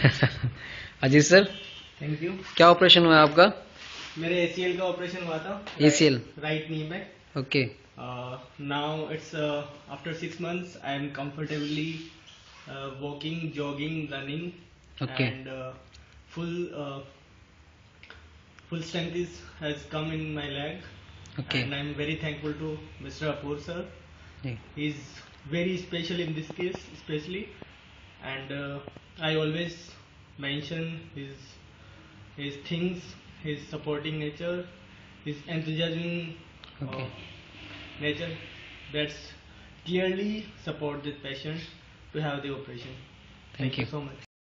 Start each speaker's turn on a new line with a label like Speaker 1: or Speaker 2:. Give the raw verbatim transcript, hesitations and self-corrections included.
Speaker 1: Ajit sir,
Speaker 2: thank you.
Speaker 1: क्या operation हुआ है आपका?
Speaker 2: मेरे एसीएल का ऑपरेशन हुआ था,
Speaker 1: एसीएल,
Speaker 2: राइट नी में।
Speaker 1: Okay.
Speaker 2: Now it's after six months I am comfortably walking, jogging, running,
Speaker 1: Okay.
Speaker 2: and uh, full uh, full strength is has come in my leg.
Speaker 1: Okay.
Speaker 2: And I'm very thankful to Mister Apur sir.
Speaker 1: Yeah.
Speaker 2: He's very special in this case, especially, and uh, I always mention his his things, his supporting nature, his enthusiasm
Speaker 1: Okay.
Speaker 2: of nature that's clearly support the patient to have the operation.
Speaker 1: Thank you.
Speaker 2: So much.